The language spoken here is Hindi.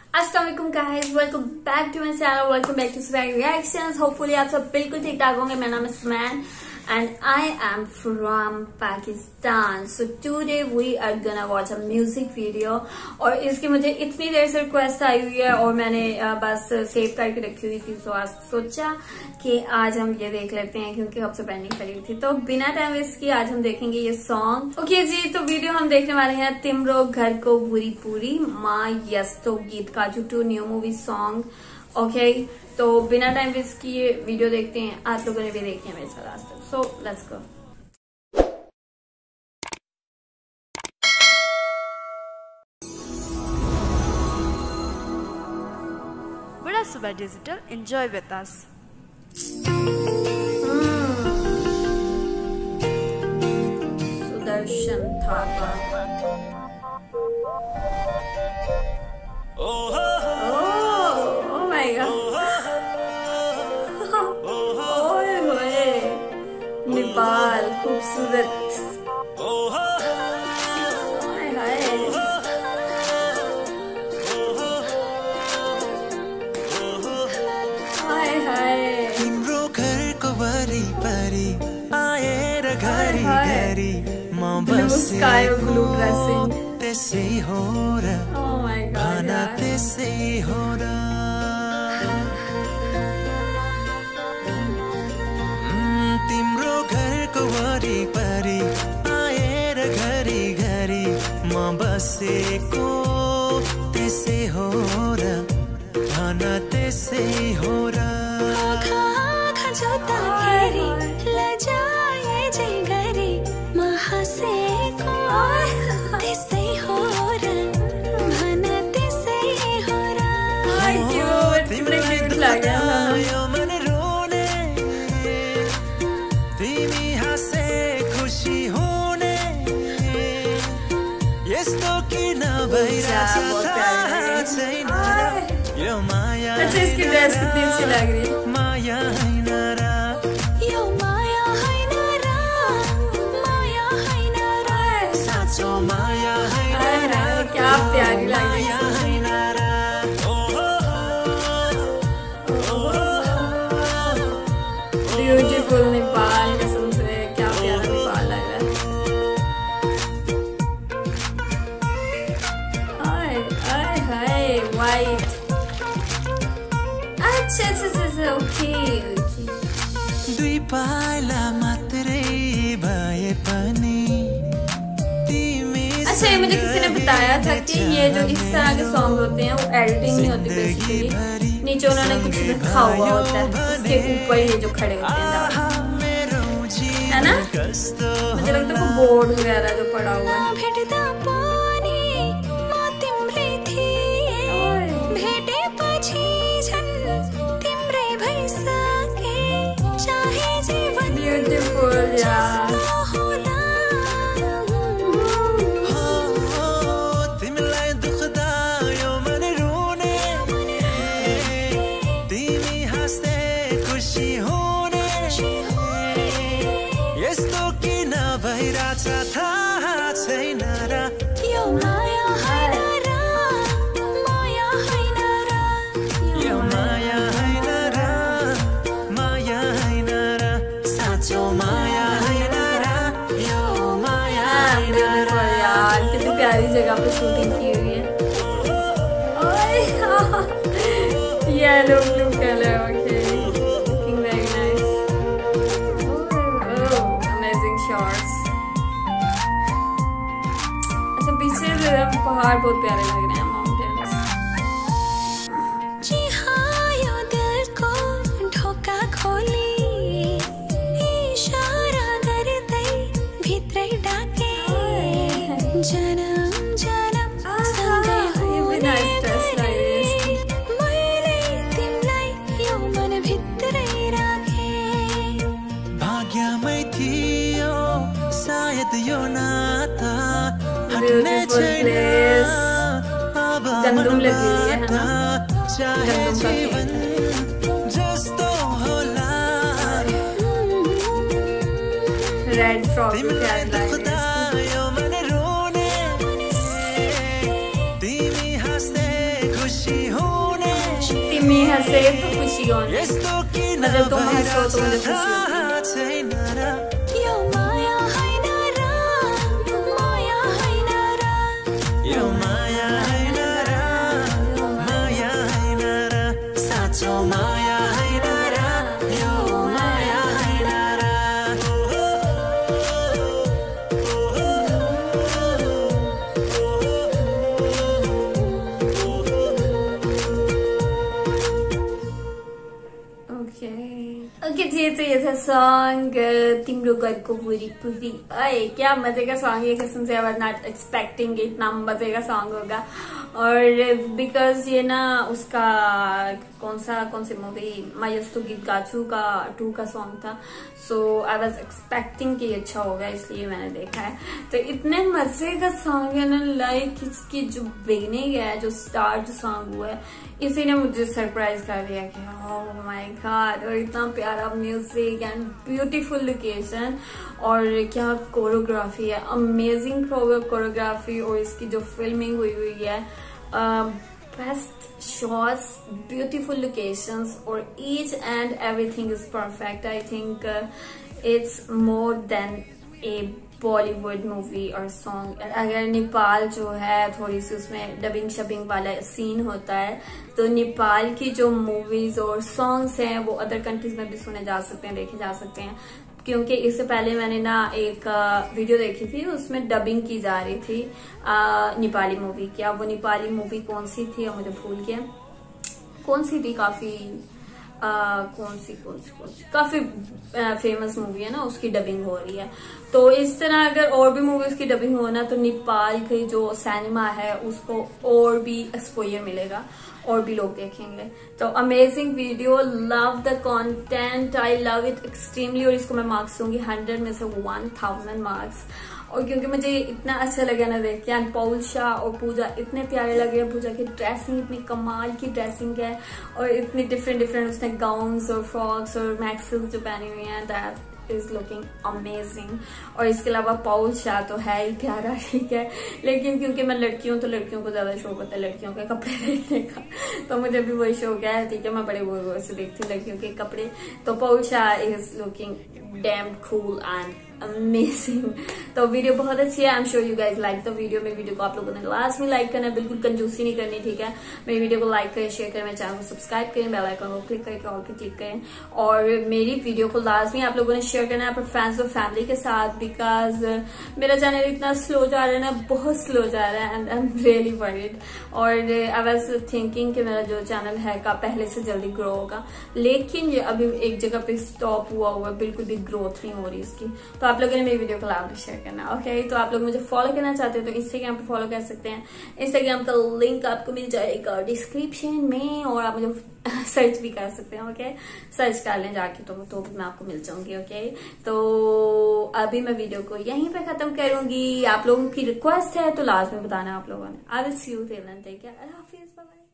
अस्सलामुअलैकुम guys, welcome back to my channel, welcome back to swag reactions. Hopefully आप सब बिल्कुल ठीक ठाक होंगे। मेरा नाम है Sumain and I am from Pakistan. So today we are gonna watch a music video और इसकी मुझे इतनी देर से रिक्वेस्ट आई हुई है और मैंने बस सेव करके रखी हुई थी। तो आज सोचा कि आज हम ये देख लेते हैं क्योंकि कब से पेंडिंग पड़ी हुई थी। तो बिना टाइम वेस्ट किए आज हम देखेंगे ये सॉन्ग। ओके जी, तो वीडियो हम देखने वाले हैं तिमरो घर को पूरी पूरी माँ यस्तो गीत का टू न्यू मूवी सॉन्ग। ओके, तो बिना टाइम वेस्ट किए वीडियो देखते हैं। आप लोगों ने भी देखी है मेरे साथ आज तक, so let's go. Buda Suba Digital, enjoy with us. सुदर्शन थापा। Oh my God. नेपाल खूबसूरत। तिम्रो घरको वरिपरि आएर घरी घरी म बसेको त्यसै हो र भन त्यसै हो र। तिम्रो घरको वरिपरि आएर घरी घरी म बसेको त्यसै हो र भन त्यसै हो र। तिमी हाँसे खुसी हुने यस्तो किन भइरहेछ थाहा छैन यो माया माया होइन र यो माया होइन र माया होइन र साँचो माया होइन र क्या प्यारी लगी। ब्यूटीफुल नेपाल, कसम से क्या प्यारा नेपाल लग रहा है। आय हाय वाइट। अच्छा ओके। दुई पाइला मात्रै भए पनि तिमी। अच्छा, ये मुझे किसी ने बताया था कि ये जो इस तरह के सॉन्ग होते हैं वो एडिटिंग नहीं होती बेसिकली। नीचे उन्होंने कुछ लिखा हुआ होता है, उसके ऊपर ये जो खड़े होते हैं है ना। मुझे लगता है वो बोर्ड वगैरह जो पड़ा हुआ है। ब्यूटीफुल यार। यस्तो किन भइरहेछ थाहा छैन र यो माया होइन र माया होइन र यो माया होइन र माया होइन र साँचो माया होइन र यो माया होइन र। यार कितनी प्यारी जगह पे शूटिंग की हुई है। Yellow blue colour. Okay, looking very nice. अच्छा, पीछे पहाड़ बहुत प्यारे लग रहे हैं, माउंटेन्स। जी हाँ, यो दिल को ढोका खोली इशारा गर्दै भित्रै डाके जन्म जन्म सँगै हुने मैले तिमीलाई यो मन भित्रै राखे। भाग्यमै थियो सायद यो नाता हट्ने छैन अब मनबाट चाहे जीवन जस्तो होला। रेड फ्रॉक तिमीलाई दुख्दा यो मन रोने तिमी हाँस्दै खुसी हुने तिमी हँसे तो खुसी होने यस्तो किन मतलब तुम हँसो तो मुझे खुसी होती थाहा छैन र यो माया हैन र माया हैन र यो माया हैन र माया हैन र साँचो माया हैन र यो माया हैन र ओके जी, तो ये था सॉन्ग तिम्रो गरको पूरी पूरी। अरे क्या मजे का सॉन्ग है, कसम से। आई वाज नॉट एक्सपेक्टिंग इतना मजे का सॉन्ग होगा। और बिकॉज ये ना उसका कौन सी मूवी मायस्तु गीत गाचू का 2 का सॉन्ग था। सो आई वाज एक्सपेक्टिंग कि अच्छा होगा, इसलिए मैंने देखा है। तो इतने मजे का सॉन्ग है ना, लाइक इसकी जो बिगनिंग है, जो स्टार्ट सॉन्ग हुआ है, इसी ने मुझे सरप्राइज कर दिया कि ओह माय गॉड। और इतना प्यारा म्यूजिक एंड ब्यूटीफुल लोकेशन, और क्या कोरियोग्राफी है, अमेजिंग कोरियोग्राफी। और इसकी जो फिल्मिंग हुई है, बेस्ट शॉट्स, ब्यूटीफुल लोकेशंस, और each and everything is perfect. I think it's more than a Bollywood movie और सॉन्ग। अगर नेपाल जो है थोड़ी सी उसमें डबिंग शबिंग वाला सीन होता है, तो नेपाल की जो मूवीज और सॉन्ग्स हैं वो अदर कंट्रीज में भी सुने जा सकते हैं, देखे जा सकते हैं। क्योंकि इससे पहले मैंने ना एक वीडियो देखी थी, उसमें डबिंग की जा रही थी नेपाली मूवी की। अब वो नेपाली मूवी कौन सी थी, अब मुझे भूल गया कौन सी थी। कौन सी काफी फेमस मूवी है ना, उसकी डबिंग हो रही है। तो इस तरह अगर और भी मूवीज की डबिंग हो ना, तो नेपाल की जो सिनेमा है उसको और भी एक्सपोजर मिलेगा, और भी लोग देखेंगे। तो amazing video, love the content, I love it extremely. और इसको मैं मार्क्स दूंगी 100 में से 1000 मार्क्स। और क्योंकि मुझे इतना अच्छा लगा ना देख के, एंड पाउल शाह और पूजा इतने प्यारे लगे। पूजा की ड्रेसिंग इतनी कमाल की ड्रेसिंग है, और इतनी डिफरेंट उसने गाउन्स और फ्रॉक्स और मैक्सिस जो पहनी हुई हैं, दैट इज लुकिंग अमेजिंग। और इसके अलावा पाउल शाह तो है ही प्यारा, ठीक है, लेकिन क्योंकि मैं लड़की हूँ तो लड़कियों को ज्यादा शौक होता है लड़कियों के कपड़े देखने का, तो मुझे भी वही शौक है, ठीक है। मैं बड़े गौर से देखती हूँ लड़कियों के कपड़े। तो Paul Shah is looking damn cool and amazing. तो वीडियो बहुत अच्छी है, I am sure you guys like the video. मेरी वीडियो को आप लोगों ने लास्ट में लाइक करना है, बिल्कुल कंजूसी नहीं करनी, ठीक है। मेरी वीडियो को लाइक करें, शेयर करें, मेरे चैनल को सब्सक्राइब करें, बेल आइकन को क्लिक करके ऑल पे क्लिक करें। और मेरी वीडियो को लास्ट में आप लोगों ने शेयर करना है अपने फ्रेंड्स और फैमिली के साथ, बिकॉज मेरा चैनल इतना स्लो जा रहा है ना, बहुत स्लो जा रहा है, and I am really worried. और आई वाज थिंकिंग कि मेरा जो चैनल है का पहले से जल्दी ग्रो होगा, लेकिन ये अभी एक जगह पे स्टॉप हुआ है, बिल्कुल भी ग्रोथ नहीं हो रही इसकी। तो आप लोगों ने मेरी वीडियो को लाइक शेयर करना, ओके। तो आप लोग मुझे फॉलो करना चाहते हो तो इंस्टाग्राम पे फॉलो कर सकते हैं। इंस्टाग्राम का लिंक आपको मिल जाएगा डिस्क्रिप्शन में, और आप मुझे सर्च भी कर सकते हैं, ओके। सर्च कर लें जाके, तो मैं आपको मिल जाऊंगी, ओके। तो अभी मैं वीडियो को यहीं पे खत्म करूंगी। आप लोगों की रिक्वेस्ट है तो लास्ट में बताना आप लोगों ने। I will see you till then, take care, अल्लाह हाफिज, बाय बाय।